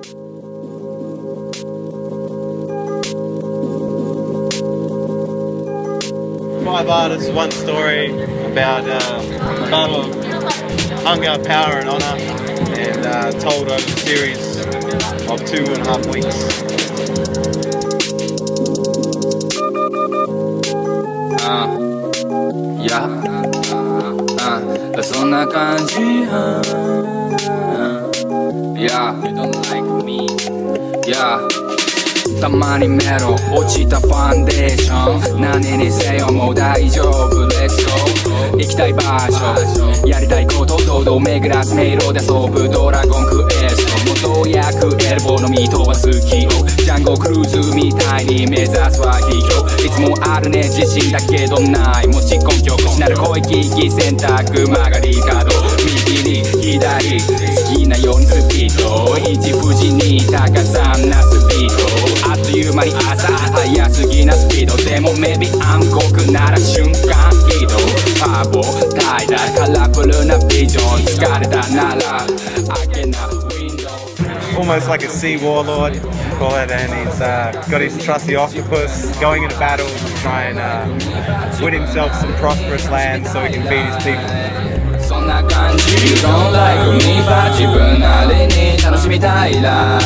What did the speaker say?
Five artists, one story about a battle of hunger, power and honour, and told over a series of 2.5 weeks. So んな感じ Yeah, you don't like me Yeahたまにメロ落ちたファンデーション何にせよもう大丈夫 Let's go 行きたい場所やりたいこと堂々巡らず迷路で遊ぶドラゴンクエスト元役エルボーのミートは好きよジャンゴクルーズみたいに目指すは秘境いつもあるね自信だけどないもし根拠しなる声聞き選択曲がり角右に左好きなようにスピード一富士に高さなスピードあっという間に朝早すぎなスピードでもメビ暗黒なら瞬間移動パーボ怠惰カラフルなビジョン疲れたなら開けなウィンドウ Almost like a sea warlord, call it, and he's got his trusty octopus going into battle to try and win himself some prosperous land so he can feed his people. そんな感じ You don't like me 自分なりに楽しみたいラ